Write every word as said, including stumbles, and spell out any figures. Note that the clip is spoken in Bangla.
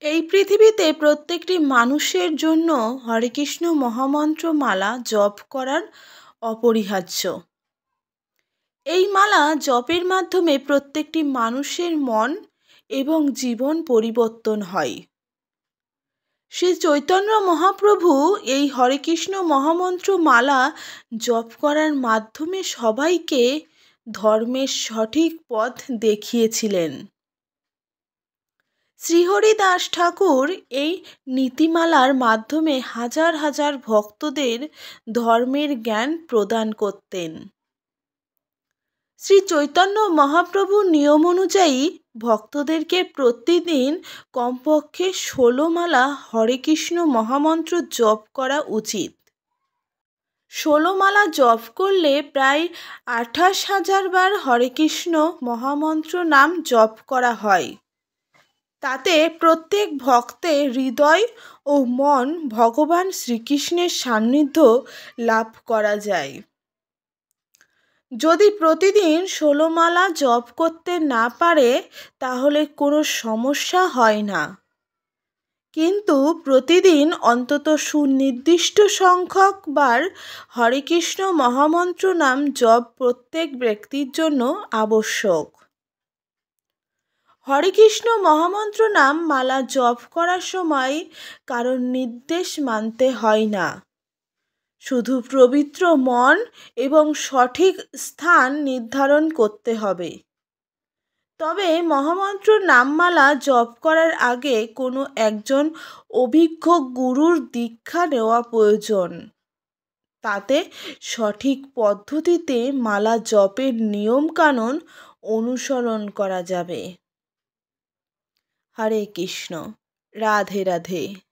এই পৃথিবীতে প্রত্যেকটি মানুষের জন্য হরে কৃষ্ণ মহামন্ত্র মালা জপ করার অপরিহার্য। এই মালা জপের মাধ্যমে প্রত্যেকটি মানুষের মন এবং জীবন পরিবর্তন হয়। শ্রী চৈতন্য মহাপ্রভু এই হরে কৃষ্ণ মহামন্ত্র মালা জপ করার মাধ্যমে সবাইকে ধর্মের সঠিক পথ দেখিয়েছিলেন। শ্রীহরিদাস ঠাকুর এই নীতিমালার মাধ্যমে হাজার হাজার ভক্তদের ধর্মের জ্ঞান প্রদান করতেন। শ্রী চৈতন্য মহাপ্রভুর নিয়ম অনুযায়ী ভক্তদেরকে প্রতিদিন কমপক্ষে ষোলো মালা হরে কৃষ্ণ মহামন্ত্র জপ করা উচিত। ষোলো মালা জপ করলে প্রায় আঠাশ হাজার বার হরে কৃষ্ণ মহামন্ত্র নাম জপ করা হয়। তাতে প্রত্যেক ভক্তের হৃদয় ও মন ভগবান শ্রীকৃষ্ণের সান্নিধ্য লাভ করা যায়। যদি প্রতিদিন ষোলো মালা জপ করতে না পারে তাহলে কোনো সমস্যা হয় না, কিন্তু প্রতিদিন অন্তত সুনির্দিষ্ট সংখ্যক বার হরে কৃষ্ণ মহামন্ত্র নাম জপ প্রত্যেক ব্যক্তির জন্য আবশ্যক। হরে কৃষ্ণ মহামন্ত্র নাম মালা জপ করার সময় কারণ নির্দেশ মানতে হয় না, শুধু পবিত্র মন এবং সঠিক স্থান নির্ধারণ করতে হবে। তবে মহামন্ত্র নামমালা জপ করার আগে কোনো একজন অভিজ্ঞ গুরুর দীক্ষা নেওয়া প্রয়োজন, তাতে সঠিক পদ্ধতিতে মালা জপের নিয়মকানুন অনুসরণ করা যাবে। হরে কৃষ্ণ, রাধে রাধে।